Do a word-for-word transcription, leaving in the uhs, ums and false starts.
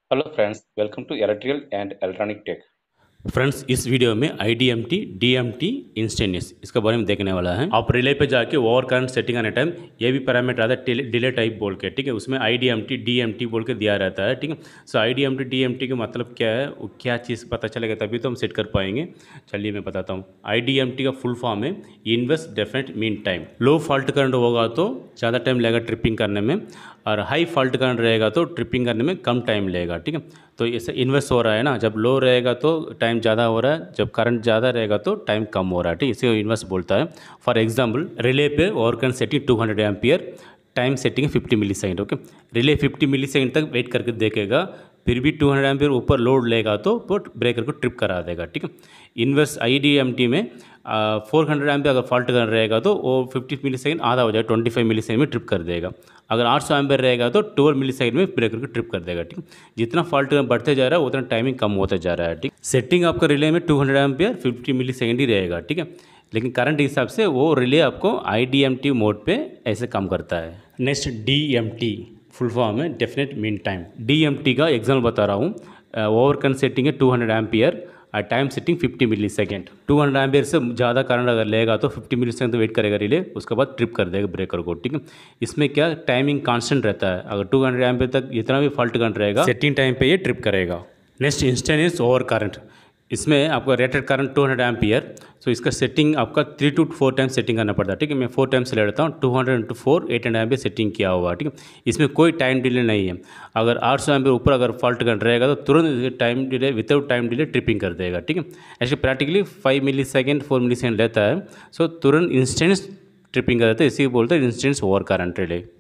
Hello friends, welcome to Electrical and Electronic Tech. Friends, इस video में I D M T, D M T, instantaneous इसका बारे में देखने वाला है। आप रिले पे जाके ओवर करंट सेटिंग आने टाइम ये भी पैरामीटर आता है डिले टाइप बोल के, ठीक है। उसमें I D M T, D M T बोल के दिया रहता है, ठीक है। So I D M T, D M T का मतलब क्या है, वो क्या चीज़ पता चलेगा तभी तो हम सेट कर पाएंगे। चलिए मैं बताता हूँ। आई डी एम टी का फुल फॉर्म है inverse definite mean time. Low fault current होगा तो ज़्यादा टाइम लगेगा ट्रिपिंग करने में, और हाई फॉल्ट करंट रहेगा तो ट्रिपिंग करने में कम टाइम लगेगा, ठीक है। तो इसे इन्वर्स हो रहा है ना, जब लो रहेगा तो टाइम ज़्यादा हो रहा है, जब करंट ज़्यादा रहेगा तो टाइम कम हो रहा है, ठीक है। इसे इन्वर्स बोलता है। फॉर एग्जांपल, रिले पे over current setting two hundred ampere, time setting है fifty millisecond, okay. Relay fifty millisecond तक वेट करके देखेगा, फिर भी टू हंड्रेड एम्पियर ऊपर लोड लेगा तो वो ब्रेकर को ट्रिप करा देगा, ठीक है। Inverse I D M T में फोर हंड्रेड एम्पियर अगर फॉल्ट कर रहेगा तो वो फिफ्टी मिली सेकेंड आधा हो जाएगा, ट्वेंटी फाइव मिली सेकेंड में ट्रिप कर देगा। अगर आठ सौ एम्पियर रहेगा तो ट्वेल्व मिली सेकेंड में ब्रेकर को ट्रिप कर देगा, ठीक। जितना फॉल्ट बढ़ते जा रहा है उतना टाइमिंग कम होता जा रहा है, ठीक। सेटिंग आपका रिले में two hundred ampere fifty millisecond ही रहेगा, ठीक है। लेकिन करंट हिसाब से वो रिले आपको I D M T mode पे ऐसे काम करता है। Next D M T, full form है definite mean time. D M T का एग्जाम्पल बता रहा हूँ। ओवर करंट सेटिंग है two hundred ampere, time setting fifty millisecond. Two hundred ampere से ज़्यादा करंट अगर लेगा तो फिफ्टी मिली सेकेंड तो वेट करेगा रिले, उसके बाद ट्रिप कर देगा ब्रेकर को, ठीक है। इसमें क्या टाइमिंग कांस्टेंट रहता है, अगर टू हंड्रेड एम्पियर तक जितना भी फॉल्ट करंट रहेगा सेटिंग टाइम पे ये ट्रिप करेगा। Next instantaneous over current. इसमें आपका rated current two hundred ampere, so इसका सेटिंग आपका three to four time setting करना पड़ता है, ठीक है। मैं फोर टाइम्स ले लेता हूँ, two hundred into four eight hundred ampere setting किया हुआ, ठीक है। इसमें कोई टाइम डिले नहीं है। अगर आठ सौ एम्पियर ऊपर अगर फॉल्ट करंट रहेगा तो तुरंत time delay without time delay tripping कर देगा, ठीक है। ऐसे practically five millisecond four millisecond लेता है, सो तुरंत इंस्टेंट ट्रिपिंग कर देता है, इसी बोलते हैं इंस्टेंट ओवर करंट रिले।